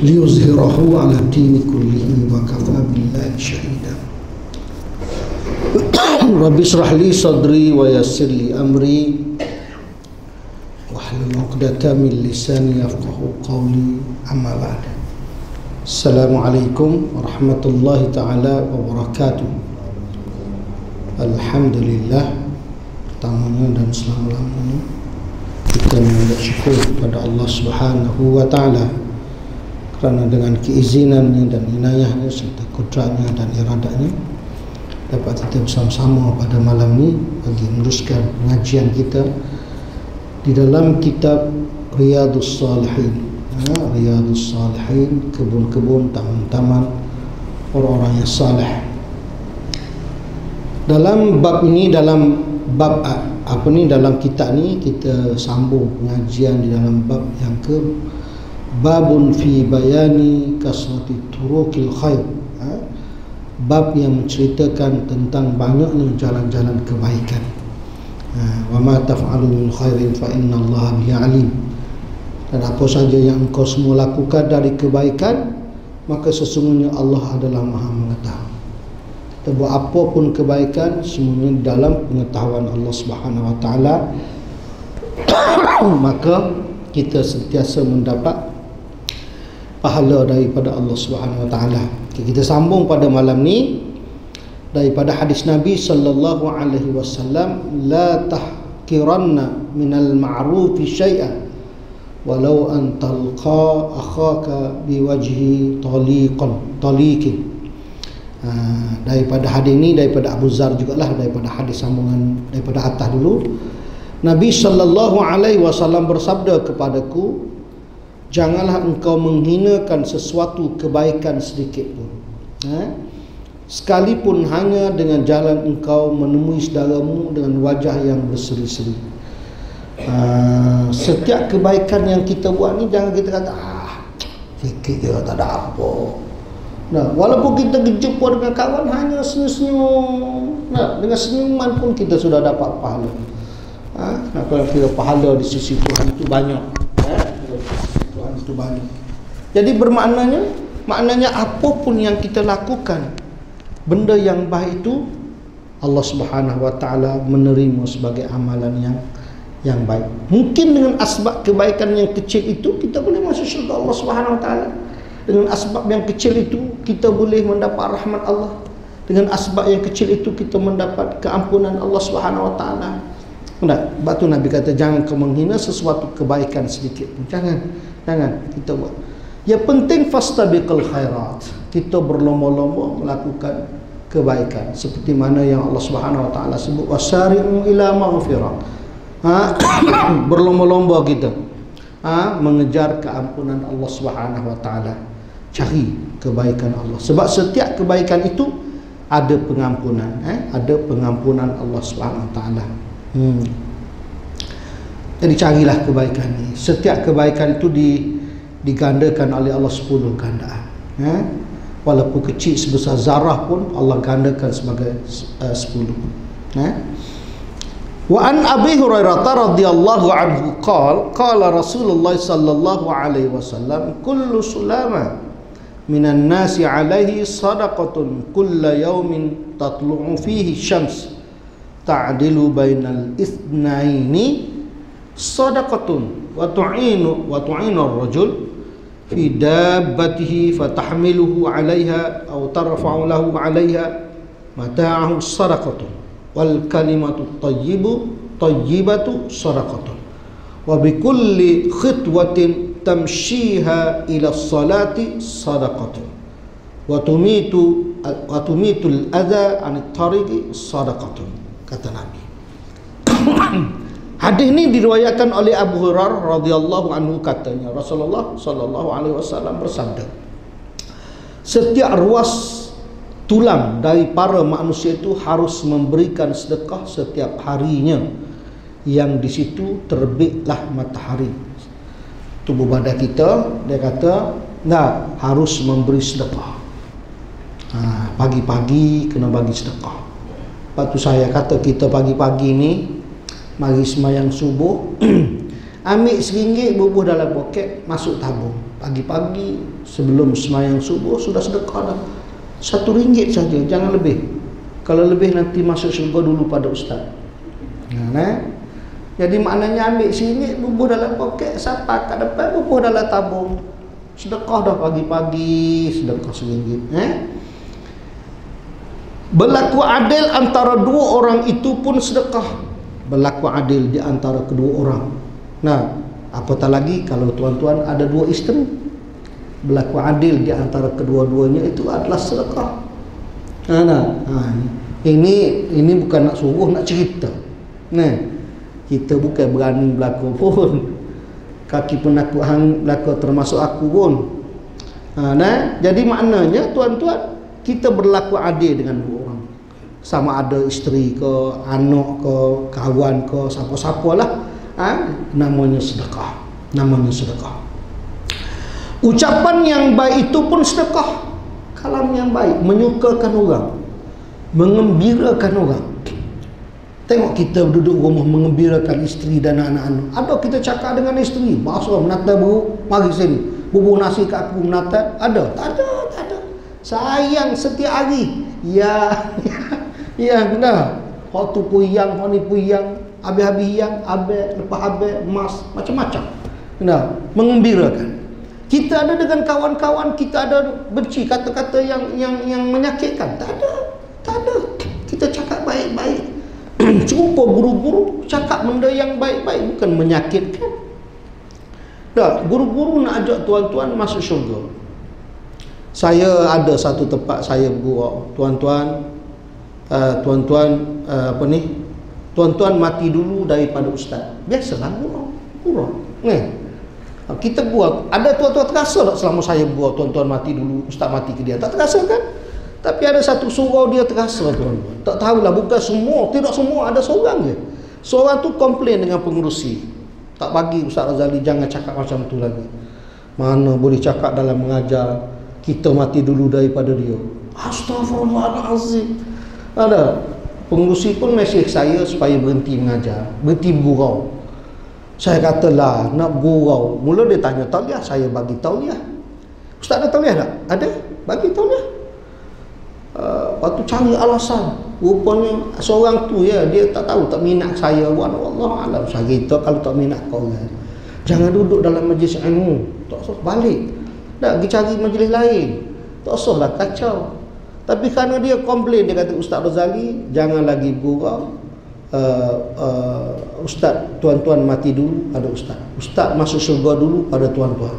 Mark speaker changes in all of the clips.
Speaker 1: liyuzhirahu ala dini kullihi wa kafa billahi syahida. Rabbi shrah li sadri wa yassir li amri wahlul 'uqdatam min lisani yafqahu qawli, amma ba'd. Assalamualaikum warahmatullahi taala wabarakatuh. Alhamdulillah, pertamanya dan selama-lamanya kita mengucap syukur kepada Allah Subhanahu wa taala kerana dengan keizinannya dan inayahnya serta kudratnya dan iradatnya dapat kita bersama-sama pada malam ini bagi meneruskan pengajian kita di dalam kitab Riyadhus Shalihin. Riyadhus Shalihin, kebun-kebun, taman-taman orang-orang yang saleh. Dalam bab ini, dalam bab dalam kitab ni kita sambung pengajian di dalam bab yang ke babun fi bayani kasrati turukil khair. Bab yang menceritakan tentang banyaknya jalan-jalan kebaikan. Wa ma taf'alu min khairin fa innallaha bihi alim. Dan apa saja yang engkau semua lakukan dari kebaikan, maka sesungguhnya Allah adalah Maha mengetahui. Kita buat apa pun kebaikan, semuanya dalam pengetahuan Allah Subhanahu wa taala. Maka kita sentiasa mendapat pahala daripada Allah Subhanahu wa taala. Kita sambung pada malam ni daripada hadis Nabi sallallahu alaihi wasallam, la tahqiranna minal ma'rufi syai'an walau an talqa akhaka biwajhi taliqin. Daripada hadis ini daripada Abu Zar jugalah, daripada hadis sambungan daripada atas dulu. Nabi sallallahu alaihi wasallam bersabda kepadaku, janganlah engkau menghinakan sesuatu kebaikan sedikit pun, sekalipun hanya dengan jalan engkau menemui saudaramu dengan wajah yang berseri-seri. Setiap kebaikan yang kita buat ni jangan kita kata sikit je, tak ada apa. Nah, walaupun kita berjumpa dengan kawan hanya senyum-senyum, dengan senyuman pun kita sudah dapat pahala. Kalau kira pahala di sisi Tuhan itu banyak. Tuhan itu banyak. Jadi maknanya apapun yang kita lakukan, benda yang baik itu Allah Subhanahu wa taala menerima sebagai amalan yang baik. Mungkin dengan asbab kebaikan yang kecil itu kita boleh masuk syurga Allah Subhanahu wa taala. Dengan asbab yang kecil itu kita boleh mendapat rahmat Allah. Dengan asbab yang kecil itu kita mendapat keampunan Allah Subhanahu wa taala. Sebab tu Nabi kata jangan kau menghina sesuatu kebaikan sedikit pun. Jangan kita buat. Yang penting fastabiqul khairat. Kita berlomba-lomba melakukan kebaikan seperti mana yang Allah Subhanahu wa taala sebut wasari'u ila maghfirah. Berlomba-lomba kita mengejar keampunan Allah Subhanahu wa taala. Cari kebaikan Allah. Sebab setiap kebaikan itu ada pengampunan, ada pengampunan Allah Subhanahu wa taala. Jadi carilah kebaikan ni. Setiap kebaikan itu digandakan oleh Allah 10 gandaan. Walaupun kecil sebesar zarah pun Allah gandakan sebagai 10. Wa an Abi Hurairah radhiyallahu anhu qala Rasulullah sallallahu alaihi wasallam, kullu sulama minan nasi alaihi sadaqatun kulla yawmin tatlu'u fihi syams ta'dilu bainal itsnaini sadaqatun wa tu'inu ar-rajul fi dabbatihi fatahmiluhu 'alayha aw tarfa'u lahu 'alayha mata'ahu sadaqatun wal kalimatu tayyibatu sadaqatun wa bikulli khitwatin tamshiha ila salati sadaqatun wa tumitul adha 'anit tariqi sadaqatun, kata Nabi. Hadis ini diriwayatkan oleh Abu Hurairah radhiyallahu anhu, katanya Rasulullah sallallahu alaihi wasallam bersabda, setiap ruas tulang dari para manusia itu harus memberikan sedekah setiap harinya yang di situ terbitlah matahari. Tubuh badan kita, dia kata harus memberi sedekah. Pagi-pagi kena bagi sedekah. Lepas tu saya kata kita pagi-pagi ni mari sembahyang subuh Ambil RM1 bubuh dalam poket, masuk tabung. Pagi-pagi sebelum sembahyang subuh sudah sedekah dah. RM1 saja, jangan lebih. Kalau lebih nanti masuk syurga dulu pada ustaz. Jadi maknanya ambil RM1 bubuh dalam poket, sampai kat depan bubuh dalam tabung. Sedekah dah pagi-pagi, sedekah RM1. Berlaku adil antara dua orang itu pun sedekah. Berlaku adil di antara kedua orang. Nah, apatah lagi kalau tuan-tuan ada dua isteri. Berlaku adil di antara kedua-duanya itu adalah sedekah. Ini bukan nak suruh, nak cerita. Nah, kita bukan berani berlaku pun. Kaki penakut hang belaka termasuk aku pun. Jadi maknanya tuan-tuan, kita berlaku adil dengan dua orang. Sama ada isteri ke, anak ke, kawan ke, siapa-siapalah, namanya sedekah. Namanya sedekah. Ucapan yang baik itu pun sedekah. Kalam yang baik, menyukakan orang, mengembirakan orang. Tengok kita duduk rumah mengembirakan isteri dan anak-anak. Ada kita cakap dengan isteri, bahasa menata bu, mari sini, bubuh nasi kat aku menata. Ada? Tak ada, tak ada. Sayang setiap hari. Ya, benar. Hak tu puyang, hak ni puyang, habis-habis yang, lepas emas, macam-macam. Benar, mengembirakan. Kita ada dengan kawan-kawan, kita ada benci kata-kata yang menyakitkan. Tak ada, tak ada. Kita cakap baik-baik. Jumpa guru-guru, cakap benda yang baik-baik, bukan menyakitkan. Dah, guru-guru nak ajak tuan-tuan masuk syurga. Saya ada satu tempat saya bergurau, tuan-tuan, tuan-tuan mati dulu daripada ustaz. Biasalah gurau. Kita gurau. Ada tuan-tuan terasa tak selama saya bergurau, tuan-tuan mati dulu, ustaz mati ke dia? Tak terasa kan? Tapi ada satu surau dia terasa, tuan-tuan. Tak tahulah, bukan semua, tidak semua, ada seorang je. Seorang tu komplain dengan pengurusi. Tak bagi Ustaz Razali, jangan cakap macam tu lagi. Mana boleh cakap dalam mengajar, kita mati dulu daripada dia. Astaghfirullahalazim. Ada pengurusi pun mesej saya supaya berhenti mengajar, berhenti bergurau. Saya katalah nak bergurau. Mula dia tanya tauliah, saya bagi tauliah. Ustaz ada tauliah tak? Ada, bagi tauliah. Lepas tu cari alasan. Rupanya seorang tu ya, dia tak tahu, tak minat saya. Wallahualam. Saya kata kalau tak minat kau ya, jangan duduk dalam majlis ilmu. Tak usah balik. Dah pergi cari majlis lain. Tak usahlah kacau. Tapi kerana dia komplain, dia kata Ustaz Razali jangan lagi gurau. Ustaz, tuan-tuan mati dulu pada ustaz. Ustaz masuk syurga dulu pada tuan-tuan.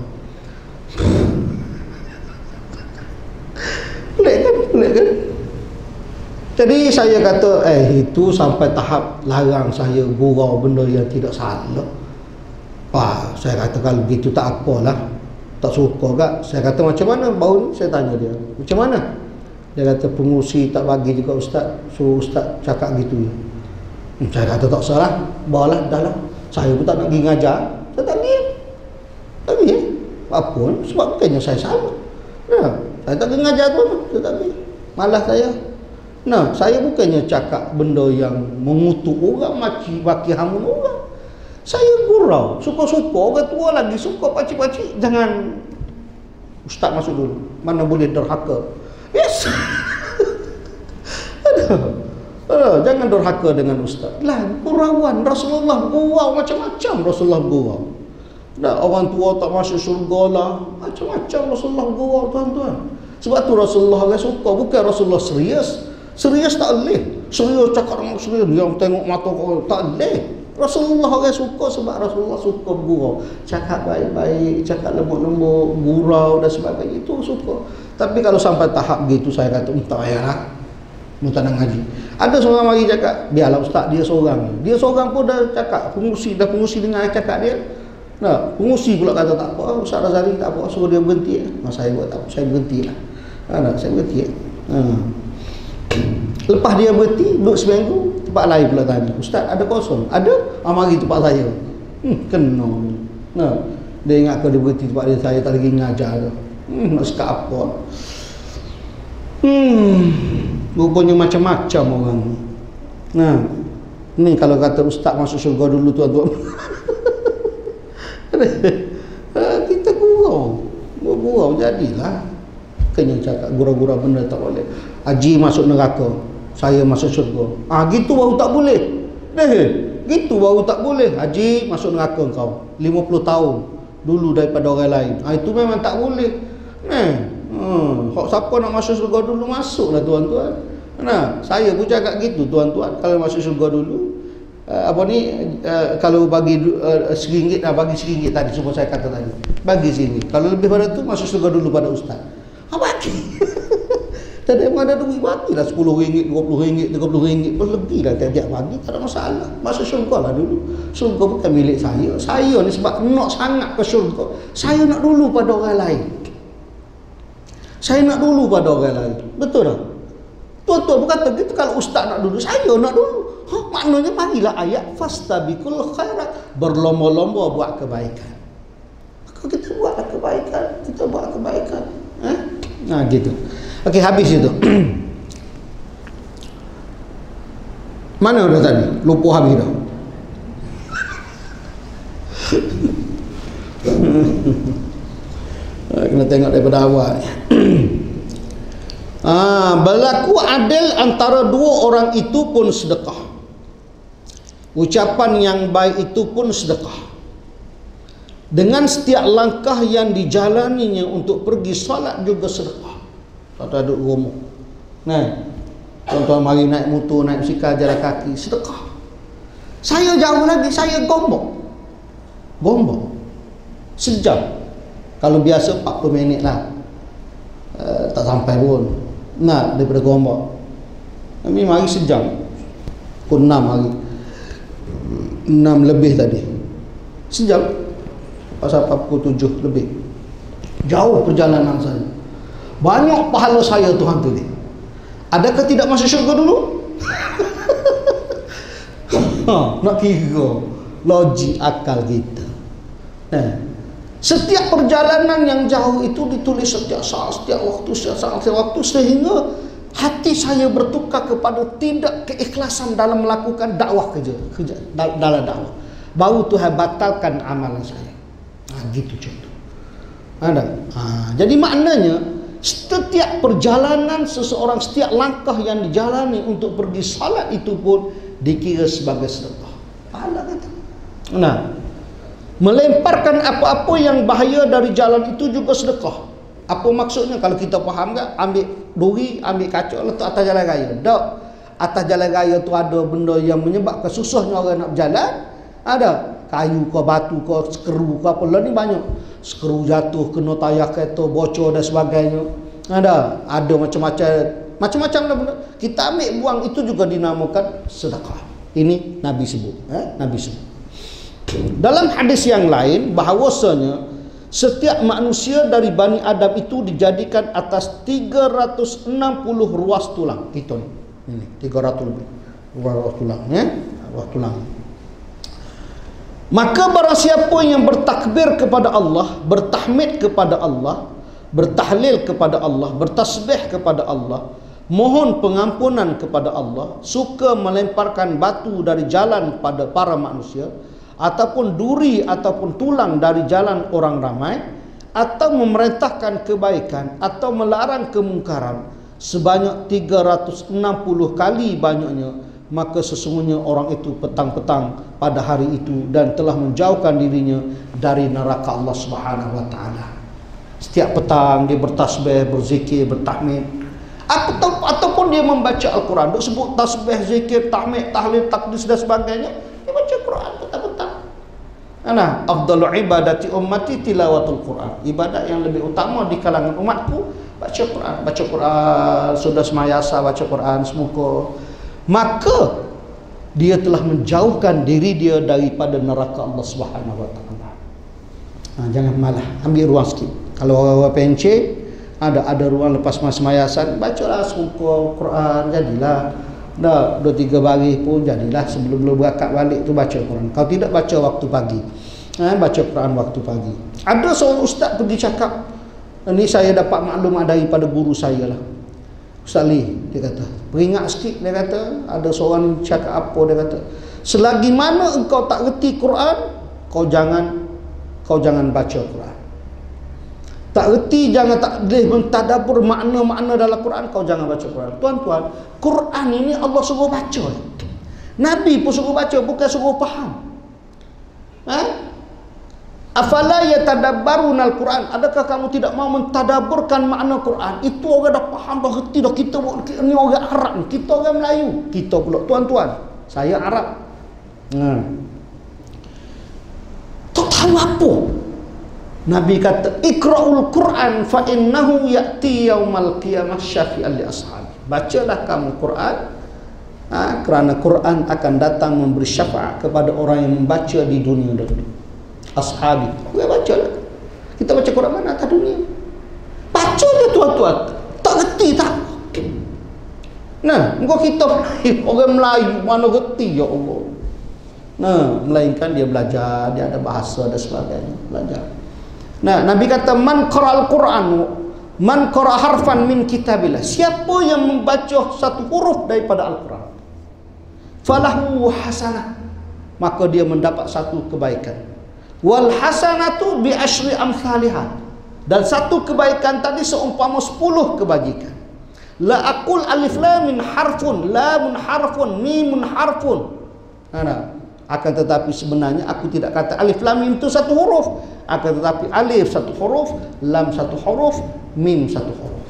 Speaker 1: Pelik kan? Jadi saya kata itu sampai tahap larang saya gurau benda yang tidak salah. Saya kata kalau begitu tak apalah, tak suka kak. Saya kata macam mana? Baru ni saya tanya dia, macam mana? Dia kata pengurusi tak bagi juga ustaz, suruh ustaz cakap gitu. Saya kata tak salah, bawalah dalam. Saya pun tak nak pergi ngajar, saya tak pergi. Apa? Sebab bukannya saya salah. Saya tak pergi ngajar tu, saya tak pergi. Malah saya. Saya bukannya cakap benda yang mengutuk orang, maki hamun orang. Saya gurau, suka-suka orang tua lagi, suka pacik-pacik. Jangan ustaz masuk dulu, mana boleh derhaka. Yes. Jangan derhaka dengan ustaz. Lah, gurauan Rasulullah gurau macam-macam. Rasulullah gurau. Orang tua tak masuk syurga lah, macam-macam Rasulullah gurau, tuan-tuan. Sebab tu Rasulullah suka, bukan Rasulullah serius. Serius tak boleh. Serius cakap dengan serius, yang tengok mata kau tak boleh. Rasulullah orang suka sebab Rasulullah suka bergurau. Cakap baik-baik, cakap lembut-lembut, gurau dan sebagainya, itu suka. Tapi kalau sampai tahap gitu, saya kata tak payahlah, minta nak ngaji. Ada seorang mari cakap, biarlah ustaz, dia seorang. Dia seorang pun dah cakap, pengurusi dengar cakap dia. Pengurusi pula kata tak apa, Ustaz Razali tak apa, suruh dia berhenti. Saya buat tak apa, saya berhentilah. Saya berhenti. Lepas dia berhenti, duduk seminggu, tempat lain pula tanya, ustaz ada kosong? Ada? Mari tempat saya. Kena. Dia ingat kalau dia berhenti tempat dia, saya tak lagi ngajar. Nak cakap apa? Rupanya macam-macam orang. Ni kalau kata ustaz masuk syurga dulu, tuan-tuan. Kita gurau jadilah. Kena cakap gurau-gurau benda tak boleh. Haji masuk neraka, saya masuk syurga. Gitu baru tak boleh. Gitu baru tak boleh. Haji masuk neraka kau 50 tahun dulu daripada orang lain. Itu memang tak boleh. Siapa nak masuk syurga dulu, masuklah tuan-tuan. Saya pun cakap gitu tuan-tuan. Kalau masuk syurga dulu, kalau bagi RM1, bagi RM1 tadi, semua saya kata tadi, bagi RM1. Kalau lebih pada tu, masuk syurga dulu pada ustaz. Bagi. Tak ada mana duit, bagilah RM10, RM20, RM30 pun lebih lah tiap bagi, tak ada masalah. Masuk syurga lah dulu. Syurga bukan milik saya. Saya ni sebab nak sangat ke syurga, saya nak dulu pada orang lain. Saya nak dulu pada orang lain. Betul tak? Tuan-tuan berkata gitu, kalau ustaz nak dulu, saya nak dulu. Maknanya marilah ayat fastabiqul khairat, berlomba-lomba buat kebaikan. Kalau kita buatlah kebaikan, kita buat kebaikan. Gitu. Okey, habis itu. Mana dah tadi? Lupa habis dah. Kena tengok daripada awal. Berlaku adil antara dua orang itu pun sedekah. Ucapan yang baik itu pun sedekah. Dengan setiap langkah yang dijalaninya untuk pergi solat juga sedekah. Tak ada rumah. Tuan-tuan mari naik motor, naik basikal, jalan kaki, sedekah. Saya jauh lagi, saya gombong. Sejam. Kalau biasa 40 minit lah. Tak sampai pun. Daripada gombong. Kami mari sejam. Pukul 6 hari. 6 lebih tadi. Sejam. Pasal pukul 7 lebih. Jauh perjalanan saya. Banyak pahala saya Tuhan tu ni. Adakah tidak masuk syurga dulu? Nak kira logik akal kita. Setiap perjalanan yang jauh itu ditulis setiap saat, setiap waktu, sehingga hati saya bertukar kepada tidak keikhlasan dalam melakukan dakwah kerja dalam dakwah. Baru Tuhan batalkan amalan saya. Gitu contoh. Jadi maknanya setiap perjalanan seseorang, setiap langkah yang dijalani untuk pergi salat itu pun dikira sebagai sedekah. Pahala kata. Melemparkan apa-apa yang bahaya dari jalan itu juga sedekah. Apa maksudnya? Kalau kita faham tak? Ambil duri, ambil kaca, letak atas jalan raya. Tak. Atas jalan raya tu ada benda yang menyebabkan susahnya orang nak berjalan. Ada kayu ke, batu ke, skru ke, apa lah ni banyak. Skru jatuh, kena tayar kereta, bocor dan sebagainya. Ada macam-macam lah benda. Kita ambil buang, itu juga dinamakan sedekah. Ini Nabi sebut. Nabi sebut. Dalam hadis yang lain, bahawasanya setiap manusia dari Bani Adam itu dijadikan atas 360 ruas tulang. Itu ni. Ini 300 lebih. Ruas tulang, ruas tulang. Maka barang siapa yang bertakbir kepada Allah, bertahmid kepada Allah, bertahlil kepada Allah, bertasbih kepada Allah, mohon pengampunan kepada Allah, suka melemparkan batu dari jalan pada para manusia, ataupun duri ataupun tulang dari jalan orang ramai, atau memerintahkan kebaikan atau melarang kemungkaran sebanyak 360 kali banyaknya, maka sesungguhnya orang itu petang-petang pada hari itu dan telah menjauhkan dirinya dari neraka Allah Subhanahu wa taala. Setiap petang dia bertasbih, berzikir, bertahmid, ataupun dia membaca Al-Quran. Dia sebut tasbih, zikir, tahmid, tahlil, takdis dan sebagainya. Dia baca Quran petang-petang. Afdalu ibadati ummati tilawatul Quran. Ibadat yang lebih utama di kalangan umatku baca Quran. Baca Quran, sudah semayasa baca Quran semuka. Maka dia telah menjauhkan diri dia daripada neraka Allah Subhanahu wa taala. Jangan malah, ambil ruang sikit. Kalau orang-orang pencet, ada ruang lepas semayasan, bacalah semuka Quran, jadilah. Dah 2-3 baris pun jadilah, sebelum berangkat balik tu baca Quran. Kalau tidak, baca waktu pagi. Baca Quran waktu pagi. Ada seorang ustaz pergi cakap, ini saya dapat maklum daripada guru saya lah. Ustaz Lee, dia kata, peringat sikit, dia kata, ada seorang cakap apa, dia kata, selagi mana engkau tak reti Quran, kau jangan kau jangan baca Quran. Tak reti, jangan tak boleh mentadabbur makna-makna dalam Quran, kau jangan baca Quran. Tuan-tuan, Quran ini Allah suruh baca. Nabi pun suruh baca, bukan suruh faham. Afala yatadabbarunal Quran? Adakah kamu tidak mau mentadabburkan makna Quran? Itu orang dah faham, dah reti dah. Kita ni orang Arab ni, kita orang Melayu. Kita pula, tuan-tuan, saya Arab. Tak tahu apa. Nabi kata, ikra'ul Quran fa innahu ya'ti yaumal qiyamah syafi'an li ashabi. Bacalah kamu Quran, kerana Quran akan datang memberi syafaat kepada orang yang membaca di dunia dulu. Ashabi, kita baca lah. Kita baca Quran mana atas dunia. Baca je tuan-tuan. Tak reti tak. Nah, engkau kita orang Melayu mana reti ya Allah. Nah, melainkan dia belajar, dia ada bahasa dan sebagainya, belajar. Nah, Nabi kata man qara'al Quran, man qara' harfan min kitabillah. Siapa yang membaca satu huruf daripada Al-Quran, falahu hasanah, maka dia mendapat satu kebaikan. Wal hasanatu bi asyri amsalihah, dan satu kebaikan tadi seumpama 10 kebajikan. La aqul alif lam min harfun, lamun harfun, mimun harfun. Akan tetapi sebenarnya aku tidak kata alif lam mim itu satu huruf, akan tetapi alif satu huruf, lam satu huruf, mim satu huruf.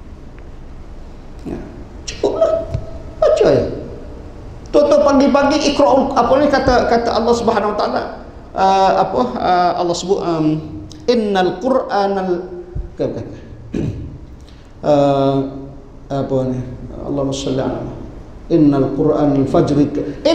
Speaker 1: Cukuplah, baca ya. Tuan-tuan pagi-pagi ikra'ul, apa ni kata Allah Subhanahu Wa Taala, Allah sebut innal Qur'anal apa ni, Allahumma shalli ala innal Qur'anal fajri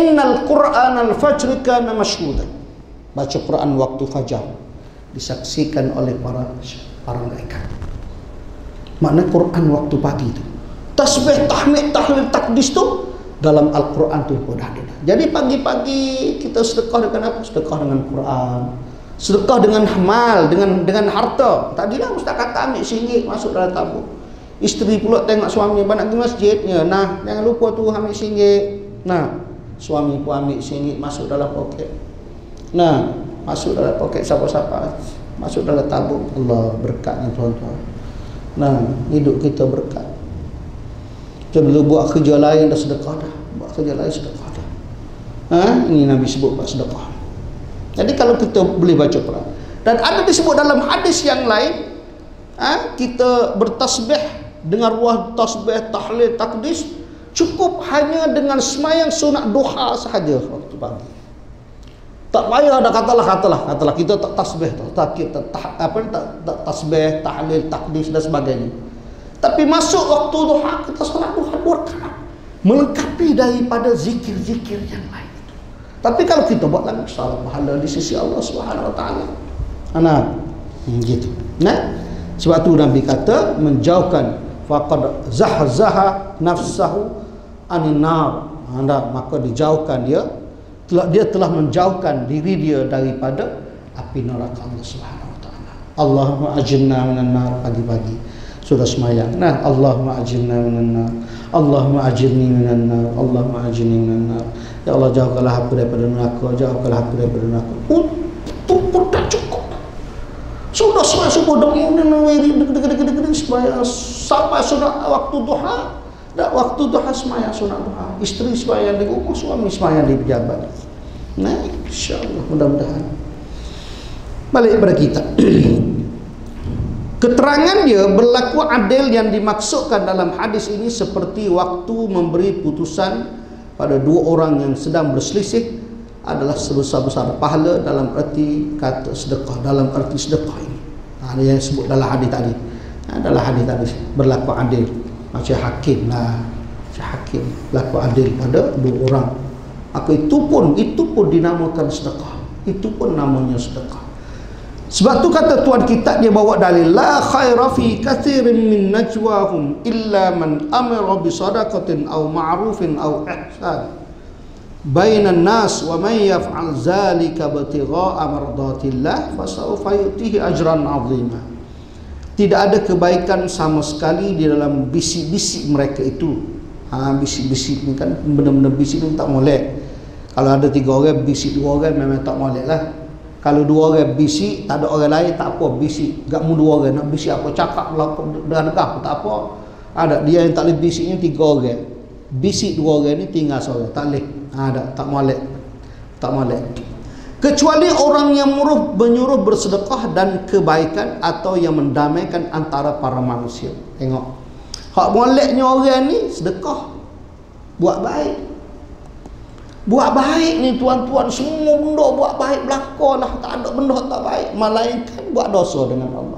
Speaker 1: kana mashhudan. Baca Quran waktu fajar disaksikan oleh para malaikat. Makna Quran waktu pagi itu, tasbih, tahmid, tahlil, takdis tu dalam Al-Quran tu pun ada. Jadi pagi-pagi kita sedekah dengan apa? Sedekah dengan Quran, sedekah dengan mal, dengan harta. Tadilah ustaz kata ambil RM1 masuk dalam tabung. Isteri pula tengok suami nak pergi masjidnya, nah jangan lupa tu ambil RM1. Nah, suami pun ambil RM1 masuk dalam poket. Nah, masuk dalam poket siapa-siapa, masuk dalam tabung. Allah berkatnya tuan-tuan. Nah, hidup kita berkat. Kita bila buat kerja lain dah sedekah dah, buat kerja lain sedekah dah. Ini Nabi sebut buat sedekah. Jadi kalau kita boleh baca Quran, dan ada disebut dalam hadis yang lain, kita bertasbih dengan ruah tasbih, tahlil, takdis, cukup hanya dengan semayang sunat duha sahaja waktu pagi. Tak payah dah katalah kita tak tasbih, tak tasbih, tahlil, takdis dan sebagainya. Tapi masuk waktu duha, kita solat duha 2 rakaat, melengkapi daripada zikir-zikir yang lain. Tapi kalau kita buat lagi, salah pahala di sisi Allah Subhanahu Wa Taala. Gitu. Nah, sebab tu Nabi kata menjauhkan faqad zahzaha nafsahu anin nar. Maka dijauhkan dia telah menjauhkan diri dia daripada api neraka Allah Subhanahu Wa Taala. Allahumma ajirna minan nar. Pagi-pagi sudah semayang, nah Allahumma ajirna minan nar, Allahumma ajirni minan nar, Allahumma ajirni minan nar. Ya Allah, jauhkanlah aku daripada neraka, jauhkanlah aku daripada neraka. Itu pun tak cukup. Sudah semua subuh sampai sudah waktu duha, dah waktu duha semayang sunat duha. Isteri semayang di rumah, suami semayang di pejabat. Nah, insya-Allah mudah-mudahan. Balik kepada kita. Keterangan dia berlaku adil yang dimaksudkan dalam hadis ini seperti waktu memberi putusan pada 2 orang yang sedang berselisih adalah sebesar-besar pahala dalam arti kata sedekah, dalam arti sedekah ini. Ada yang sebut dalam hadis tadi. Dalam hadis tadi berlaku adil macam hakim lah, macam hakim berlaku adil pada 2 orang. Maka itu pun dinamakan sedekah. Itu pun namanya sedekah. Sebab tu kata tuan kita, dia bawa dalil la khaira fi katsirin min najwahum illa man amara bi sadaqatin aw ma'rufin aw ihsan bainan nas wa man yaf'al zalika ibtigha'a mardatillah fasawfa yu'tihi ajran 'azima. Tidak ada kebaikan sama sekali di dalam bisik-bisik mereka itu. Bisik-bisik ni kan benar-benar bisik ni tak molek. Kalau ada 3 orang bisik 2 orang memang tak molek lah. Kalau dua orang bisik, tak ada orang lain, tak apa, bisik. Gak mu dua orang nak bisik apa, cakap dengan negah, tak apa. Ada dia yang tak boleh bisiknya 3 orang. Bisik 2 orang ni tinggal seorang, tak boleh. Ada, tak molek. Tak molek. Kecuali orang yang menyuruh bersedekah dan kebaikan atau yang mendamaikan antara para manusia. Tengok. Hak moleknya orang ni sedekah. Buat baik. Buat baik ni tuan-tuan, semua benda buat baik belakalah, tak ada benda tak baik, melainkan buat dosa dengan Allah.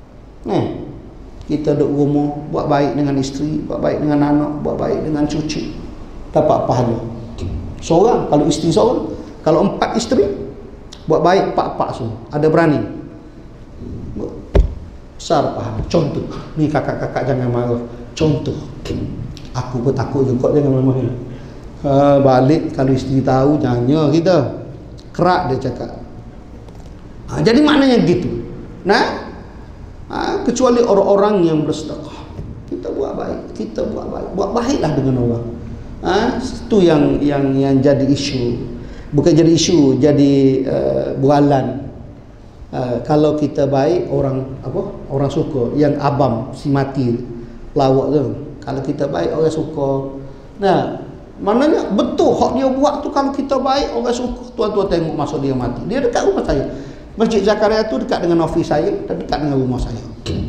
Speaker 1: Kita duduk rumah, buat baik dengan isteri, buat baik dengan anak, buat baik dengan cucu, dapat pahala. Seorang, kalau isteri seorang, kalau 4 isteri, buat baik 4 semua, ada berani, besar pahala. Contoh, ni kakak-kakak jangan marah. Contoh, aku pun takut juga jangan marah. Balik kalau isteri tahu jangan kita kerak dia cakap. Jadi maknanya gitu. Kecuali orang-orang yang bersedekah, kita buat baik, buat baiklah dengan orang. Itu yang jadi isu, bukan jadi isu, jadi bualan. Kalau kita baik, orang suka. Yang abam si mati lawak tu, kalau kita baik orang suka. Maknanya betul hak dia buat tu, kalau kita baik orang suka. Tuan-tuan tengok masa dia mati, dia dekat rumah saya. Masjid Zakaria tu dekat dengan ofis saya dan dekat dengan rumah saya.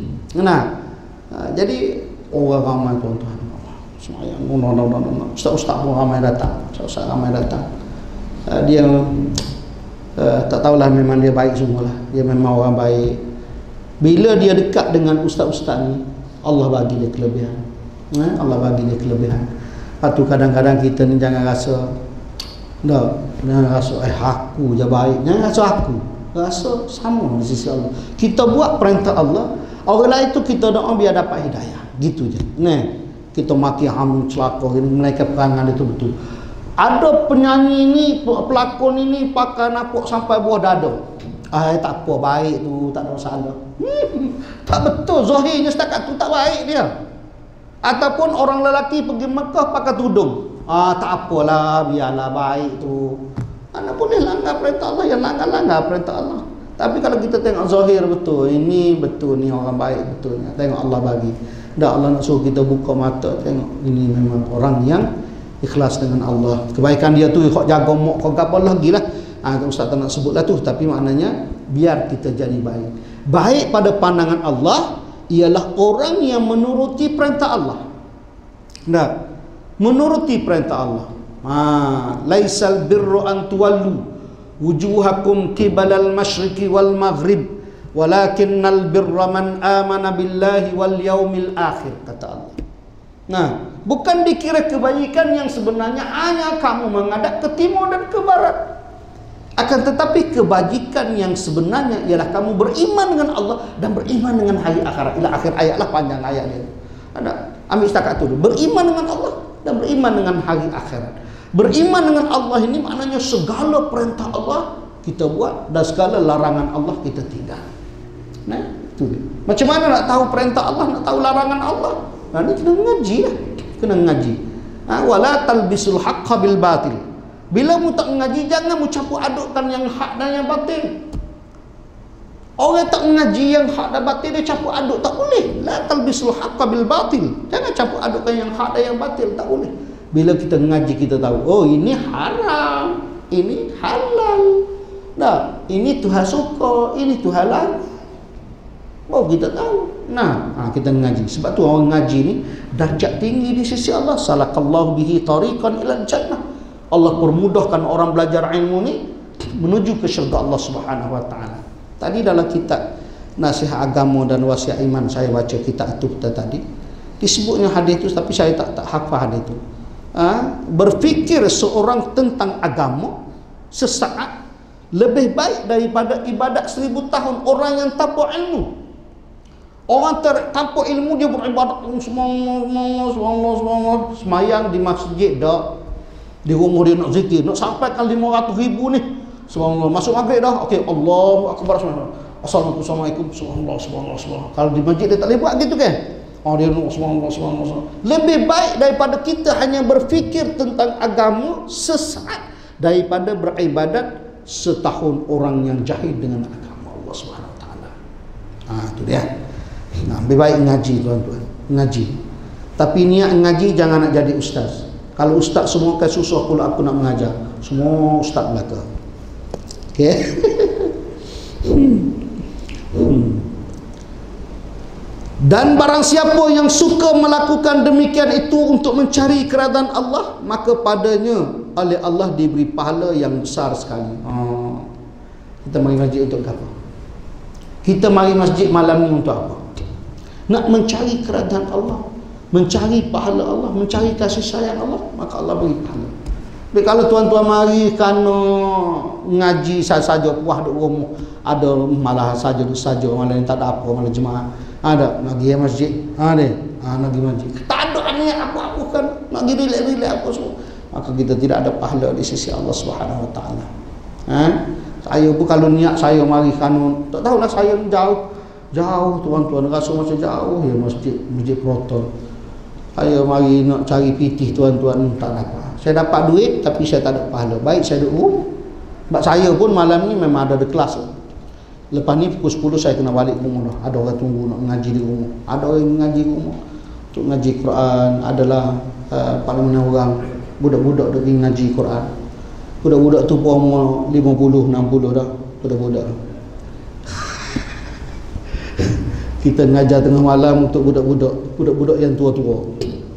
Speaker 1: Jadi orang ramai tuan-tuan semayang, ustaz-ustaz pun ramai datang, ustaz-ustaz ramai datang. Dia tak tahulah, memang dia baik semualah. Dia memang orang baik. Bila dia dekat dengan ustaz-ustaz ni, Allah bagi dia kelebihan. Allah bagi dia kelebihan. Lepas tu kadang-kadang kita ni jangan rasa jangan rasa aku je baik. Jangan rasa aku, rasa sama di sisi Allah. Kita buat perintah Allah, orang lain tu kita doa biar dapat hidayah. Gitu je. Kita maki hamu celaka ini, mereka perangan itu betul. Ada penyanyi ni, pelakon ini pakai napuk sampai buah dada. Tak apa, baik tu, tak ada masalah. Tak betul, zahirnya setakat tu tak baik dia. Ataupun orang lelaki pergi Mekah pakai tudung. Tak apalah, biarlah, baik tu. Mana boleh langgar perintah Allah, yang langgar perintah Allah. Tapi kalau kita tengok zahir betul, ini betul ni orang baik betul. Tengok Allah bagi. Dah Allah nak suruh kita buka mata, tengok ini memang orang yang ikhlas dengan Allah. Kebaikan dia tu kok jaga mok kok apa lagi lah. Ustaz tak nak sebutlah tu, tapi maknanya biar kita jadi baik. Baik pada pandangan Allah ialah orang yang menuruti perintah Allah. Menuruti perintah Allah. Laisal birru an tuwallu wujuhakum qibalal masyriqi wal maghrib walakinnal birra man amana billahi wal yaumil akhir, kata Allah. Bukan dikira kebaikan yang sebenarnya hanya kamu menghadap ke timur dan ke barat. Akan tetapi kebajikan yang sebenarnya ialah kamu beriman dengan Allah dan beriman dengan hari akhirat. Ila akhir ayat lah, panjang ayat dia. Ambil setakat tu. Beriman dengan Allah dan beriman dengan hari akhirat. Beriman dengan Allah ini maknanya segala perintah Allah kita buat dan segala larangan Allah kita tinggal. Itu dia. Macam mana nak tahu perintah Allah, nak tahu larangan Allah? Ini kena ngaji lah. Kena ngaji. Wala talbisul haqqa bil batil. Bila mu tak mengaji, jangan mu campur adukkan yang hak dan yang batil. Orang tak mengaji yang hak dan batil, dia campur aduk, tak boleh. La talbisul haqqa bil batil. Jangan campur adukkan yang hak dan yang batil, tak boleh. Bila kita mengaji, kita tahu, oh ini haram, ini halal. Ini Tuhan suka, ini Tuhan larang. Baru kita tahu. Kita mengaji. Sebab tu orang mengaji ni darjat tinggi di sisi Allah. Salakallahu bihi tariqan ila jannah. Allah permudahkan orang belajar ilmu ni menuju ke syurga Allah Subhanahu wa taala. Tadi dalam kitab Nasihat Agama dan Wasiat Iman, saya baca kitab itu tadi, disebutnya hadis itu, tapi saya tak hafal hadis itu. Berfikir seorang tentang agama sesaat lebih baik daripada ibadat 1000 tahun orang yang tanpa ilmu. Orang tanpa ilmu dia beribadat semayang di masjid dah, di rumah dia nak zikir, nak sampaikan 500,000 ni. Subhanallah, masuk maghrib dah, okey, Allahu akbar, assalamualaikum, subhanallah. Kalau di masjid dia tak boleh buat gitu kan? Dia nak subhanallah. Lebih baik daripada kita hanya berfikir tentang agama sesaat daripada beribadat setahun orang yang jahil dengan agama Allah Subhanahu Wa Taala. Itu dia. Lebih baik ngaji tuan-tuan, ngaji. Tapi niat ngaji jangan nak jadi ustaz. Kalau ustaz semua kan susah pula aku nak mengajar. Semua ustaz belaka. Okey. Dan barang siapa yang suka melakukan demikian itu untuk mencari keridaan Allah, maka padanya oleh Allah diberi pahala yang besar sekali. Kita mari masjid untuk apa? Kita mari masjid malam ni untuk apa? Nak mencari keridaan Allah, mencari pahala Allah, mencari kasih sayang Allah, maka Allah beri pahala. Tapi kalau tuan-tuan mari kerana ngaji saja puas duduk rumah, ada malah saja malah tak ada apa, malah jemaah ada nak pergi masjid, nak pergi masjid, tak ada niat apa-apa kan, nak pergi relax apa semua, maka kita tidak ada pahala di sisi Allah Subhanahu Wa Taala. Saya pun kalau niat saya mari kanun, tak tahulah saya jauh tuan-tuan, rasa macam jauh ya masjid protol. Saya mari nak cari pitih tuan-tuan, tak dapat. Saya dapat duit tapi saya tak ada pahala. Baik saya duduk. Sebab saya pun malam ni memang ada kelas. Lepas ni pukul 10 saya kena balik rumah dah. Ada orang tunggu nak mengaji di rumah. Ada orang mengaji di rumah. Untuk mengaji Quran adalah paling orang budak-budak pergi mengaji Quran. Budak-budak tu pun umur 50, 60 dah. Budak-budak. Kita mengajar tengah malam untuk budak-budak yang tua-tua.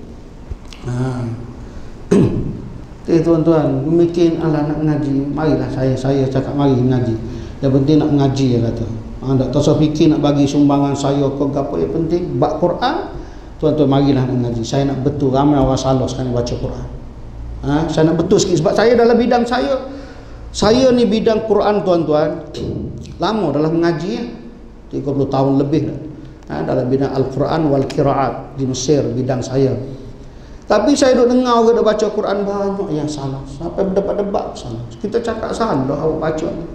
Speaker 1: Tuan-tuan, mungkin Allah nak mengaji, marilah saya cakap mari mengaji. Yang penting nak mengaji, dia kata. Tak tahu fikir nak bagi sumbangan saya ke apa, yang penting bab Quran. Tuan-tuan marilah nak mengaji. Saya nak betul ramai orang salah sekarang baca Quran. Saya nak betul sikit sebab saya dalam bidang saya ni bidang Quran tuan-tuan. Lama dalam mengaji 30 tahun lebih dah. Dalam bidang Al-Quran wal Qiraat di Mesir, bidang saya. Tapi saya duduk dengar orang baca Quran banyak yang salah. Sampai berdebat-debat salah. Kita cakap salah awak baca ni.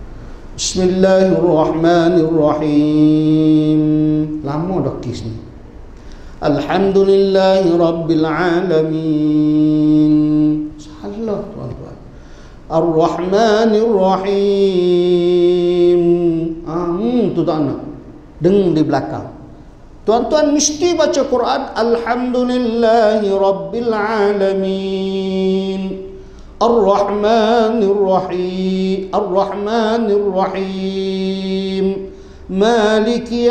Speaker 1: Bismillahirrahmanirrahim. Lama dah kes ni. Alhamdulillahi Rabbil Alamin. Salah tuan-tuan. Ar-Rahmanirrahim. Tu tak nak. Dengar di belakang. Tuan-tuan mesti baca Quran Alhamdulillahi Rabbil Alamin Ar-Rahmanir-Rahim Ar-Rahmanir-Rahim Maliki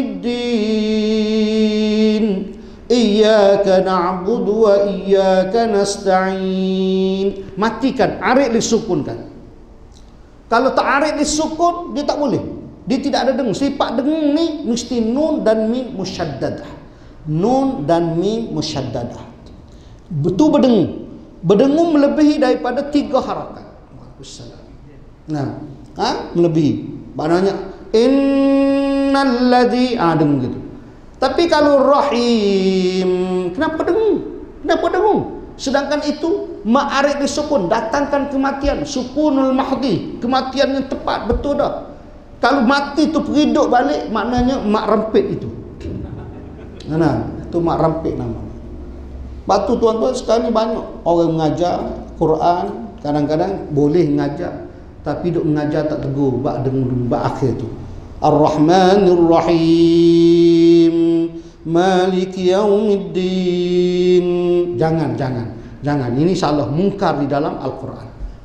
Speaker 1: Yawmiddin Iyyaka na'budu wa iyyaka nasta'in. Matikan, arik disukunkan. Kalau tak arik disukun, dia tak boleh. Dia tidak ada dengung. Sifat dengung ni mesti nun dan mim musyaddadah. Nun dan mim musyaddadah. Betul berdengung. Berdengung melebihi daripada 3 harakat. Melebihi. Maknanya innalladzi dengung gitu. Tapi kalau rahim, kenapa dengung? Sedangkan itu ma'arik disukun, datangkan kematian, sukunul mahdi, kematian yang tepat, betul dah. Kalau mati tu periduk balik, maknanya mak rempit itu. Itu mak rempit nama. Batu tuan-tuan sekarang ni banyak orang mengajar Quran, kadang-kadang boleh mengajar, tapi duk mengajar tak tegur, bak dengung bak akhir tu. Ar-Rahmanir-Rahim Maliki Yawmiddin. Jangan. Ini salah, mungkar di dalam Al-Quran.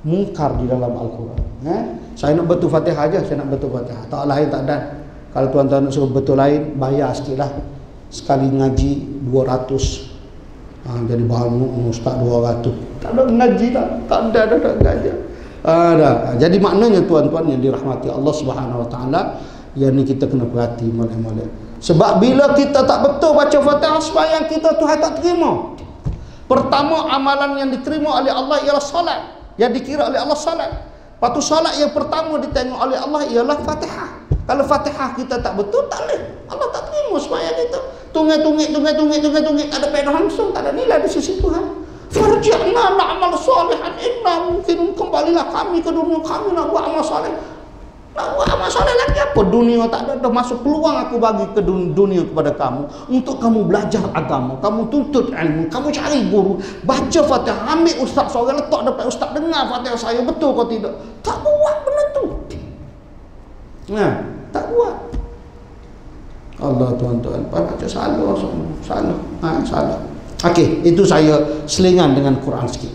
Speaker 1: Saya nak betul Fatihah aja, saya nak betul Fatihah. Tak lain tak ada. Kalau tuan-tuan nak suruh betul lain, bayar sikit lah. Sekali ngaji 200. Jadi bahan ustaz 200. Tak ada ngaji tak ada ngaji. Jadi maknanya tuan-tuan yang dirahmati Allah Subhanahu Wa Taala, yang ni kita kena perhati molek-molek. Sebab bila kita tak betul baca Fatihah, sembahyang kita Tuhan tak terima. Pertama amalan yang diterima oleh Allah ialah solat. Yang dikira oleh Allah solat. Lepas tu solat yang pertama ditengok oleh Allah ialah Fatihah. Kalau Fatihah kita tak betul, tak boleh. Allah tak terima sembahyang kita. Tunggik, ada faedah langsung, tak ada nilai di sisi Tuhan. Farji'na na'mal salihan inna mungkin, kembalilah kami ke dunia, kami nak buat amal saleh. Nak buat amal masalah lagi apa? Dunia tak ada, dah masuk peluang aku bagi ke dunia kepada kamu untuk kamu belajar agama, kamu tuntut ilmu, kamu cari guru, baca Fatihah, ambil ustaz seorang letak depan ustaz, dengar Fatihah saya betul kau tidak. Tak buat benda tu. Nah, tak buat. Allah tuan-tuan, baca salah. Salah. Okey, itu saya selingan dengan Quran sikit.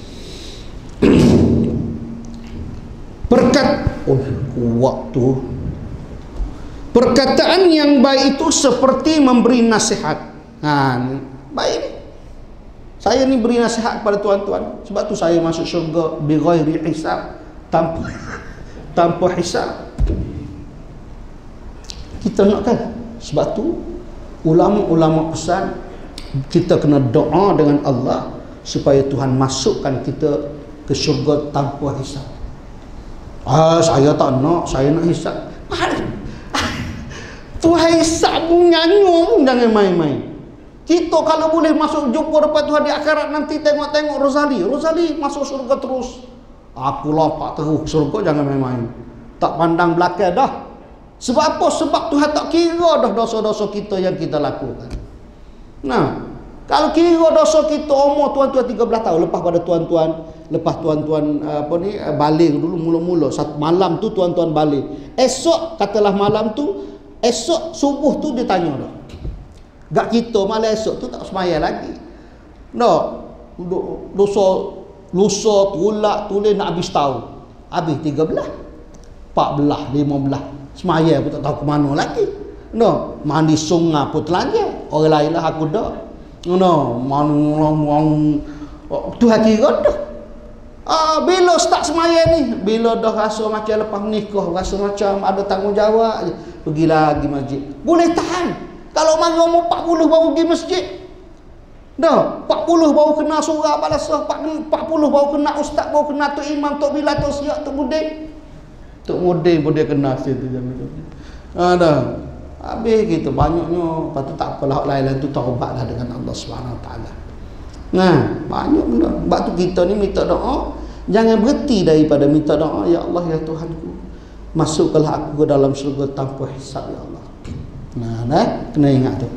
Speaker 1: Waktu perkataan yang baik itu seperti memberi nasihat. Baik. Saya ni beri nasihat kepada tuan-tuan, sebab tu saya masuk syurga bighairi hisab, tanpa hisab. Kita nak kan? Sebab tu ulama-ulama pesan kita kena doa dengan Allah supaya Tuhan masukkan kita ke syurga tanpa hisab. Saya tak nak, saya nak hisab. Tuhan hisab pun nyanyi, jangan main-main. Kita kalau boleh masuk jumpa depan Tuhan di akhirat nanti, tengok Rozali masuk syurga terus. Aku lompat terus syurga, jangan main-main. Tak pandang belakang dah. Sebab apa? Sebab Tuhan tak kira dah dosa-dosa kita yang kita lakukan. Nah, kalau kira dosa kita, umur tuan-tuan 13 tahun, lepas tuan-tuan balik dulu mula-mula satu malam tu tuan-tuan balik. Esok katalah malam tu, esok subuh tu dia tanya dah. Gak kita malam esok tu tak semaya lagi. Dah lusa tulak tulis nak habis tahun. Habis 13, 14, 15. Semaya pun tak tahu ke mana lagi. No, mandi sungai pun telanjang. Orang lain lah aku dah. No, Tuhan kira dah. Bila start semaya ni, bila dah rasa macam lepas menikah, rasa macam ada tanggungjawab, pergi lagi masjid. Boleh tahan. Kalau mari umur 40 baru pergi masjid. Dah, 40 baru kena surah balasah, 40 baru kena ustaz, baru kena tok imam, tok bilal, tok siap, tok mudin. Tok mudin pun dia kena situ jam itu. Dah. Habis gitu banyaknya. Lepas tu tak apalah, lain-lain tu taubatlah dengan Allah Subhanahu Wa Taala. Nah, banyak benda. Sebab tu kita ni minta doa, jangan berhenti daripada minta doa, ya Allah ya Tuhanku, masukkanlah aku ke dalam syurga tanpa hisab ya Allah. Nah, kena ingat tu.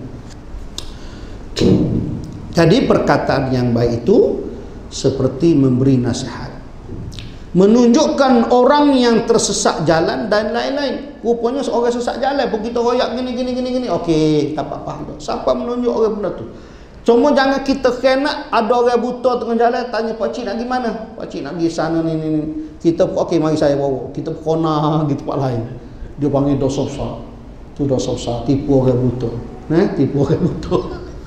Speaker 1: Jadi perkataan yang baik itu seperti memberi nasihat, menunjukkan orang yang tersesat jalan dan lain-lain. Rupanya seorang sesat jalan pun kita royak gini. Okey, dapat pahala. Siapa menunjuk orang benda tu? Cuma jangan kita kena ada orang buta tengah jalan tanya pak cik nak pergi mana? Pak cik nak pergi sana ni. Kita okey mari saya bawa. Kita kona gitu tempat lain. Dia panggil dosa besar. Tu dosa besar, tipu orang buta. Tipu orang buta.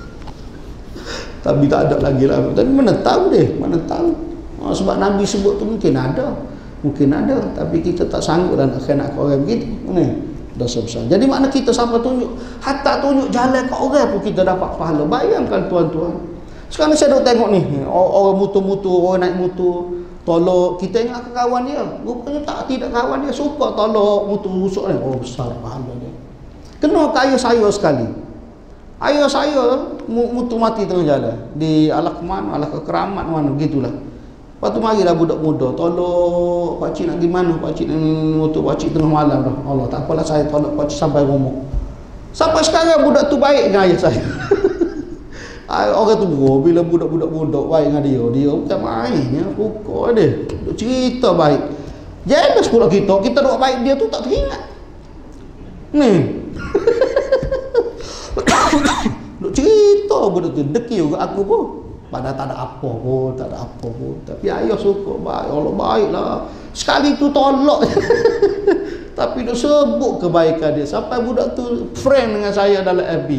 Speaker 1: Tapi tak ada lagi lah. Tapi mana tahu dia? Mana tahu? Sebab Nabi sebut tu mungkin ada, tapi kita tak sanggup dan nak ke orang begitu. Dosa besar. Jadi makna kita sampai tunjuk, hatta tunjuk jalan ke orang pun kita dapat pahala. Bayangkan tuan-tuan. Sekarang saya duk tengok ni, orang mutu-mutu, orang naik mutu, tolak, kita ingat ke kawan dia. Rupanya tidak kawan dia, suka tolak mutu rusuk ni. Oh, besar pahala dia. Kena ke ayah saya sekali. Ayah saya mutu mati tengah jalan. Di alah ke mana, alah ke Keramat mana, begitulah. Lepas tu marilah budak muda, tolong pakcik nak pergi mana, pakcik untuk pakcik tengah malam dah. Allah, tak apalah saya tolong pakcik sampai rumah. Sampai sekarang budak tu baik dengan ayah saya. Orang tu bila budak-budak baik dengan dia bukan mainnya, pokok dia. Duk cerita baik. Jelas pula kita duk baik dia tu tak teringat. Ni. Duk cerita budak tu, deki juga aku pun. Padahal tak ada apa pun. Tapi ayah suka baik. Allah baiklah. Sekali tu tolak. Tapi dia sebut kebaikan dia. Sampai budak tu friend dengan saya dalam FB.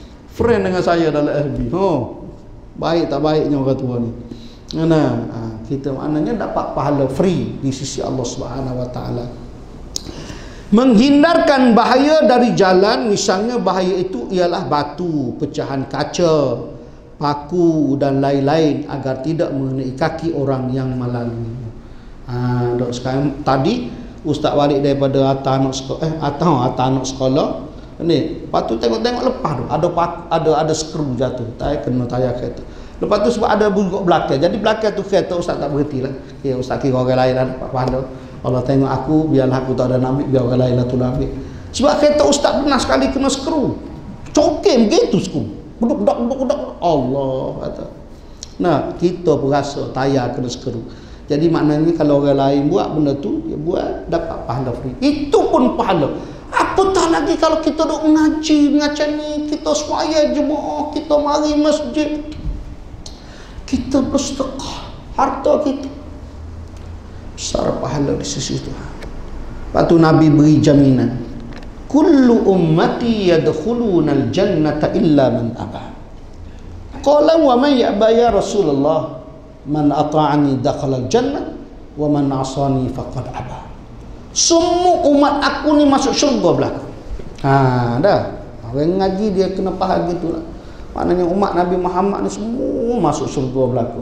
Speaker 1: Baik tak baiknya orang tua ni. Kita maknanya dapat pahala free di sisi Allah Subhanahu Wa Taala. Menghindarkan bahaya dari jalan, misalnya bahaya itu ialah batu, pecahan kaca, paku dan lain-lain, agar tidak mengenai kaki orang yang melalui. Sekarang tadi ustaz balik daripada atas anak sekolah ni, lepas tu tengok lepas tu ada skru jatuh, kena tayar kereta. Lepas tu sebab ada bungguk belakang, jadi belakang tu kereta ustaz tak berhenti lah. Ustaz kira orang lain lah dapat pahala. Allah tengok aku, biarlah aku tak ada nak ambil, biar orang lain lah tu ambil. Sebab kata ustaz pernah sekali kena skru. Cokem gitu skru. Beduk. Allah kata. Nah, kita pun rasa tayar kena skru. Jadi maknanya kalau orang lain buat benda tu, dia buat dapat pahala free. Itu pun pahala. Apatah lagi kalau kita duk mengaji macam ni, kita semaya jemaah, kita mari masjid, kita bersedekah harta kita, besar pahala di sisi Tuhan. Lepas tu Nabi beri jaminan, kullu ummati yadkhuluna al-jannata illa man aba. Qala wa man ya'ba ya Rasulullah? Man ata'ani dakhala al-jannah wa man 'asani faqad aba. Semua umat aku ni masuk syurga belaka. Dah. Orang ngaji dia kena faham gitulah. Maknanya umat Nabi Muhammad ni semua masuk syurga belaka.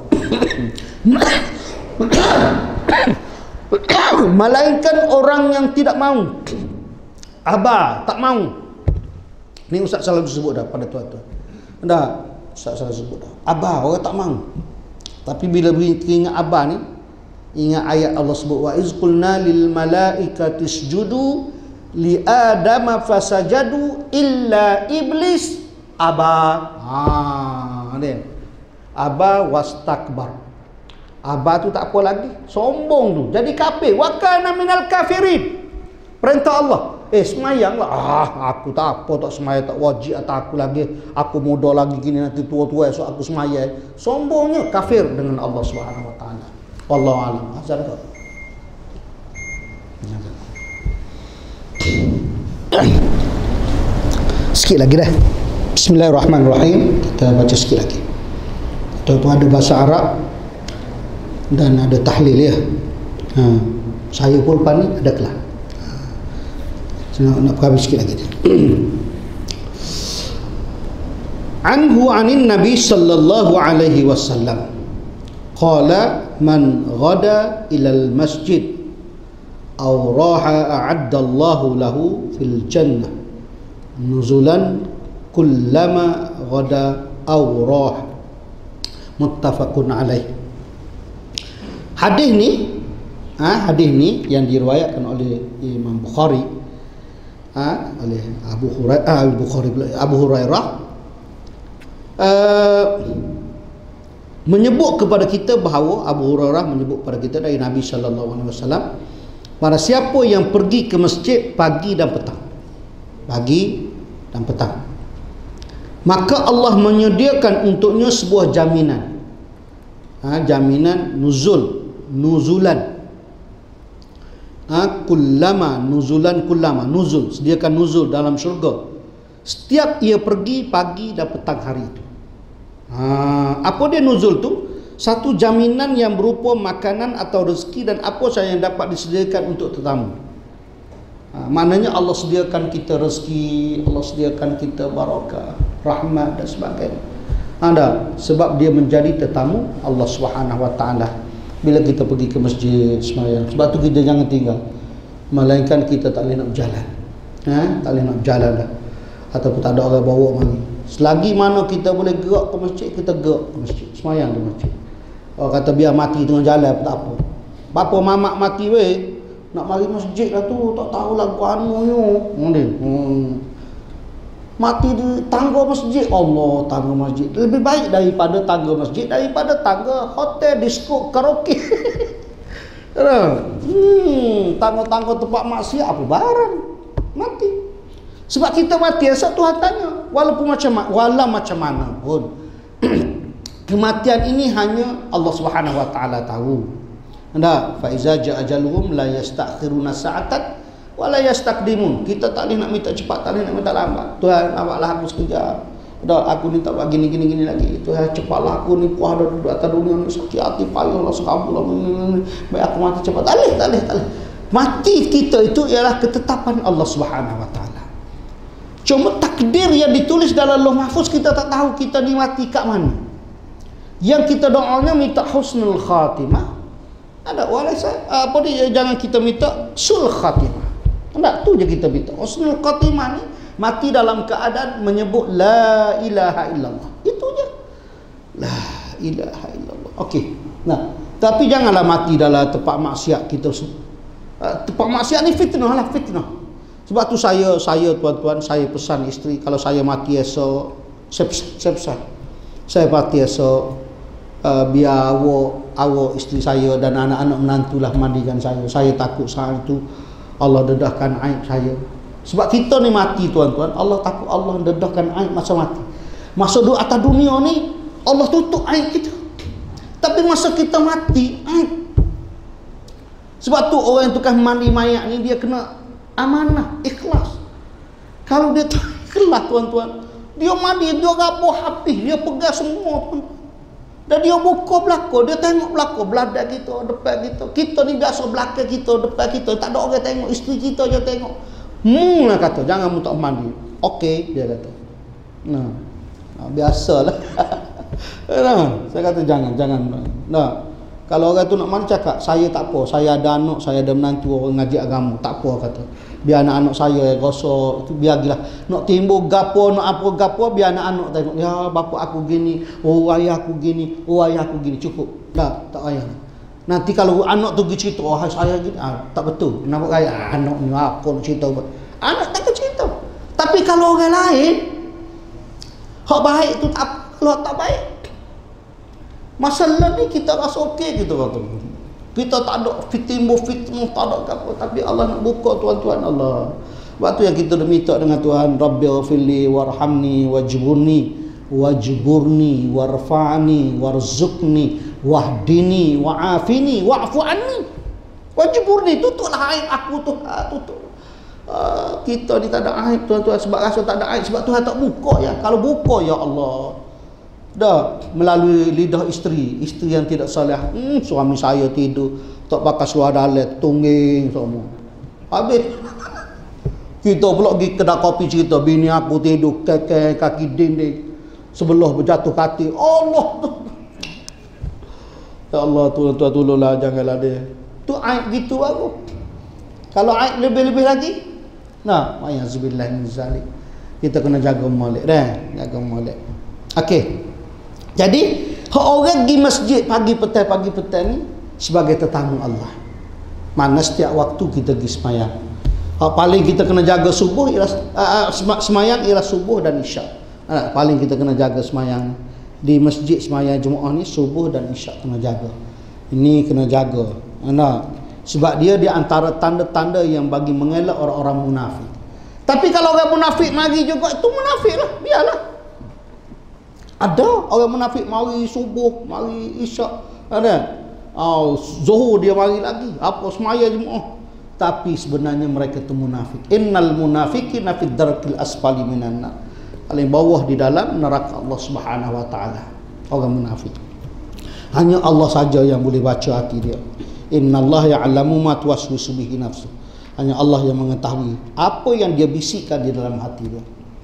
Speaker 1: Melainkan orang yang tidak mau. Aba, tak mau. Ni Ustaz selalu sebut dah pada tuan-tuan. Dah, Ustaz selalu sebut dah. Aba, orang tak mau. Tapi bila ingat aba ni, ingat ayat Allah sebut, wa iz qulna lil malaikati isjudu li adama fasajadu illa iblis aba. Dia aba wastakbar. Aba tu tak apa lagi, sombong tu, jadi kafir. Wa kana minal kafirin. Perintah Allah, semayanglah. Aku tak apa, tak semayang, tak wajib atas aku lagi. Aku muda lagi gini, nanti tua-tua esok aku semayang. Sombongnya, kafir dengan Allah Subhanahu wa taala. Wallahu a'lam. Azan kau. Sikit lagi dah. Bismillahirrahmanirrahim. Kita baca sikit lagi. Itu ada bahasa Arab dan ada tahlil ya. Saya pun lepas ni ada kelas. Nak perhabis sikit lagi. Anhu anin Nabi sallallahu alaihi wasallam qala man ghada ilal masjid aw raha a'addallahu lahu fil jannah nuzulan kullama ghada aw raha. Muttafaqun alaih. Hadis ni yang diriwayatkan oleh Imam Bukhari oleh Abu Hurairah menyebut kepada kita bahawa Abu Hurairah menyebut kepada kita dari Nabi sallallahu alaihi wasallam, para siapa yang pergi ke masjid pagi dan petang, maka Allah menyediakan untuknya sebuah jaminan, jaminan nuzulan. Kullama nuzul, sediakan nuzul dalam syurga setiap ia pergi pagi dan petang hari itu. Apa dia nuzul tu? Satu jaminan yang berupa makanan atau rezeki dan apa sahaja yang dapat disediakan untuk tetamu. Maknanya Allah sediakan kita rezeki, Allah sediakan kita barakah, rahmat dan sebagainya. Sebab dia menjadi tetamu Allah Subhanahu wa taala. Bila kita pergi ke masjid sembahyang, sebab tu kita jangan tinggal, melainkan kita tak boleh nak berjalan, tak boleh nak berjalan dah, ataupun tak ada orang bawa mari. Selagi mana kita boleh gerak ke masjid, kita gerak ke masjid, sembahyang di masjid. Orang kata biar mati tengah jalan pun tak apa. Bapa mamak mati weh, nak mari masjid lah tu, tak tahulah anunya. Mati di tangga masjid. Allah, tangga masjid lebih baik daripada tangga masjid, daripada tangga hotel, disko, karaoke. Tangga-tangga tempat maksiat apa barang mati. Sebab kita mati esok Tuhan tanya, walaupun macam mana pun kematian ini hanya Allah Subhanahu wa taala tahu. Fa iza ja'a ajaluhum la yastakhiruna sa'atan wala yastaqdimun. Kita tak boleh nak minta cepat, tak boleh nak minta lambat. Tuhan, awaklah aku sekejap. Dah, aku ni tak buat gini lagi. Tuhan, cepatlah aku ni puas dah duduk atas dunia ni, sakit hati payahlah sekabullah. Baik aku mati cepat. Tak boleh. Mati kita itu ialah ketetapan Allah Subhanahu wa taala. Cuma takdir yang ditulis dalam Lauh Mahfuz kita tak tahu kita ni mati kat mana. Yang kita doanya minta husnul khatimah. Jangan kita minta sul khatimah. Tak, tu je kita minta. Husnul khatimah ni mati dalam keadaan menyebut la ilaha illallah. Itu je. La ilaha illallah. Okey. Tapi janganlah mati dalam tempat maksiat kita. tempat maksiat ni fitnah lah, fitnah. Sebab tu saya tuan-tuan, saya pesan isteri, kalau saya mati esok, saya pesan, saya mati esok, biar awak isteri saya dan anak-anak menantulah mandikan saya. Saya takut saat itu Allah dedahkan aib saya. Sebab kita ni mati tuan-tuan, Allah takut Allah dedahkan aib masa mati. Masa atas dunia ni Allah tutup aib kita, tapi masa kita mati aib. Sebab tu orang yang tukang mandi mayat ni dia kena amanah, ikhlas. Kalau dia tak ikhlas tuan-tuan, dia mandi, dia rapuh habis, dia pegang semua tuan-tuan. Dan dia buka belakang, dia tengok belakang, belakang kita, depan kita. Kita ni biasa belakang kita, depan kita, tak ada orang tengok, isteri kita je tengok. Lah kata, jangan mutak mandi. Okey, dia kata. Nah, biasalah. Nah, saya kata jangan. Nah, kalau orang tu nak mandi cakap, saya tak apa, saya ada anak, saya ada menantu orang ngaji agama, tak apa kata. Biar anak-anak saya rasa tu, biar gila. Nak timbul gapo, nak apa gapo, biar anak-anak tengok, ya bapa aku gini, oh ayah aku gini, cukup. Dah, tak payah. Nanti kalau anak tu pergi cerita, oh saya gini, tak betul. Nampak kaya anak ni apa nak cerita. Anak tak cerita. Tapi kalau orang lain hak baik tu tak apa, kalau tak baik. Masalah ni kita rasa okey kita kata. Kita tak ada fitnah, tak ada apa, tapi Allah nak buka tuan-tuan Allah. Sebab tu yang kita dah minta dengan Tuhan, Rabbighfirli warhamni wajburni warfa'ni warzuqni wahdini wa'afini wa'fu anni. Wajburni, tutuplah aib aku tutup. Kita ni tak ada aib tuan-tuan, sebab rasa tak ada aib, sebab Tuhan tak buka ya. Kalau buka ya Allah, dah melalui lidah isteri yang tidak soleh, suami saya tidur tak pakai seluar dalam, tungging semua habis. Kita pula pergi kedai kopi cerita, bini aku tidur kaki dinding sebelah berjatuh kaki. Allah ya Allah, tuan-tuan tolonglah, janganlah dia tu aib gitu aku. Kalau aib lebih-lebih lagi, nah ma'azubillah min zalik, kita kena jaga molek dah, jaga molek. Okey. Jadi, orang pergi masjid pagi petang ni sebagai tetamu Allah. Mana setiap waktu kita pergi semayang. Paling kita kena jaga subuh ialah semayang ialah subuh dan isyak. Paling kita kena jaga semayang di masjid, semayang Jumaat ni subuh dan isyak kena jaga. Ini kena jaga. Sebab dia di antara tanda-tanda yang bagi mengelak orang-orang munafik. Tapi kalau orang munafik mari juga, itu munafiklah, biarlah. Ada orang munafik mari subuh, mari isyak, ada. Zuhur dia mari lagi, apa semaya Jumaat. Tapi sebenarnya mereka itu munafik. Innal munafiqina fid darkil asfali minan nar. Paling bawah di dalam neraka Allah Subhanahu wa taala. Orang munafik. Hanya Allah saja yang boleh baca hati dia. Innallaha ya'lamu ma tuwaswisu bihi nafsu. Hanya Allah yang mengetahui apa yang dia bisikkan di dalam hati dia.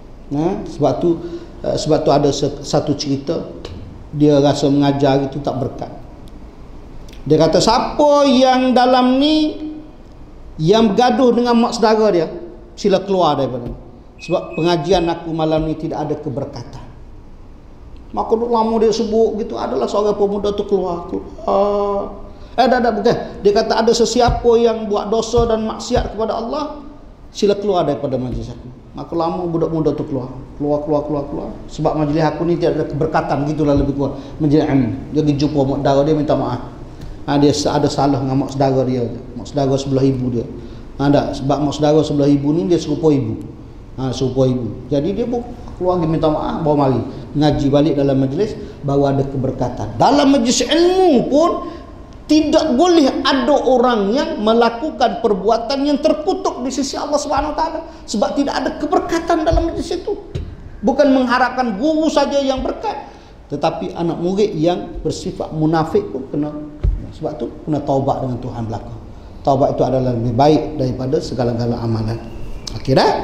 Speaker 1: Sebab tu ada satu cerita, dia rasa mengajar itu tak berkat. Dia kata, siapa yang dalam ni yang bergaduh dengan mak saudara dia, sila keluar daripada ni. Sebab pengajian aku malam ni tidak ada keberkatan. Maka lama dia sebut gitu, adalah seorang pemuda tu keluar. Bukan. Dia kata ada sesiapa yang buat dosa dan maksiat kepada Allah, sila keluar daripada majlis aku. Maka lama budak muda tu keluar. Sebab majlis aku ni tidak ada keberkatan, gitulah lebih kurang. Majlis amin. Dia pergi jumpa mak saudara dia, minta maaf. Dia ada salah dengan mak saudara dia. Mak saudara sebelah ibu dia. Sebab mak saudara sebelah ibu ni dia serupa ibu. Jadi dia keluar pergi minta maaf, bawa mari ngaji balik dalam majlis, baru ada keberkatan. Dalam majlis ilmu pun tidak boleh ada orang yang melakukan perbuatan yang terkutuk di sisi Allah Subhanahu wa taala, sebab tidak ada keberkatan dalam majlis itu. Bukan mengharapkan guru saja yang berkat, tetapi anak murid yang bersifat munafik pun kena. Sebab tu kena taubat dengan Tuhan belaka. Taubat itu adalah lebih baik daripada segala-gala amalan. Okey dah.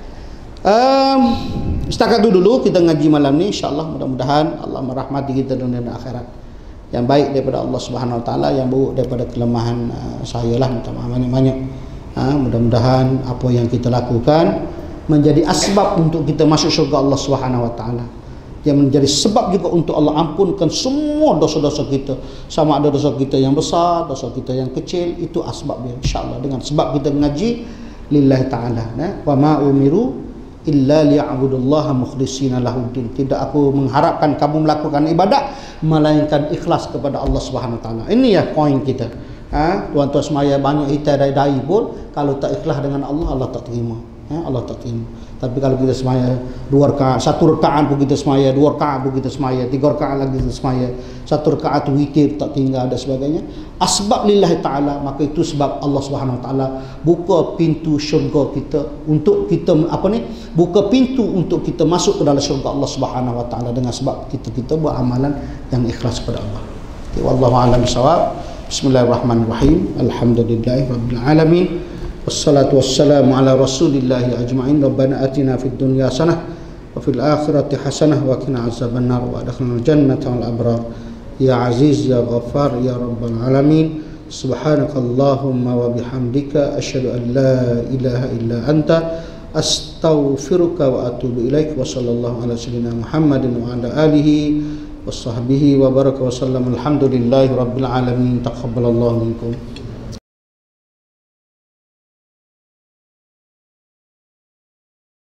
Speaker 1: Setakat itu dulu kita ngaji malam ni, insya-Allah. Mudah-mudahan Allah merahmati kita dunia dan akhirat. Yang baik daripada Allah Subhanahu wa taala, yang buruk daripada kelemahan saya lah, minta maaf banyak-banyak. Mudah-mudahan apa yang kita lakukan menjadi asbab untuk kita masuk syurga Allah Subhanahu wa taala. yang menjadi sebab juga untuk Allah ampunkan semua dosa-dosa kita, sama ada dosa kita yang besar, dosa kita yang kecil, itu asbab dia insya-Allah. Dengan sebab kita mengaji lillahi ta'ala, wa ma umiru illa liya'budullaha mukhlishina lahuddin. Tidak aku mengharapkan kamu melakukan ibadat melainkan ikhlas kepada Allah Subhanahu wa taala. Ini ya poin kita. Tuan-tuan semaya banyak hitai dai pun kalau tak ikhlas dengan Allah, Allah tak terima. Allah tak terima. Tapi kalau kita semaya 2 rakaat, 1 rakaat pun kita semaya, 2 rakaat pun kita semaya, 3 rakaat lagi kita semaya, 1 rakaat tu witir tak tinggal dan sebagainya, asbab lillahi ta'ala, maka itu sebab Allah Subhanahu wa taala buka pintu syurga kita untuk kita buka pintu untuk kita masuk ke dalam syurga Allah Subhanahu wa taala dengan sebab kita buat amalan yang ikhlas kepada Allah. Okay, wallahu a'lam bissawab. Bismillahirrahmanirrahim. Alhamdulillahirabbil alamin. Wassalatu wassalamu ala rasulillahi ajma'in. Rabbana atina fid dunya hasanah wa fil akhirati hasanah wa qina azabannar wa adkhilnal jannata wal abrar. Ya aziz ya ghaffar ya rabbal alamin. Subhanakallahumma wa bihamdika asyhadu an la ilaha illa anta astaghfiruka wa atubu ilaik. Wa sallallahu ala sayyidina Muhammadin wa ala alihi wa sahbihi wa baraka wa sallam. Alhamdulillahi rabbil alamin. Taqabbalallahu minkum.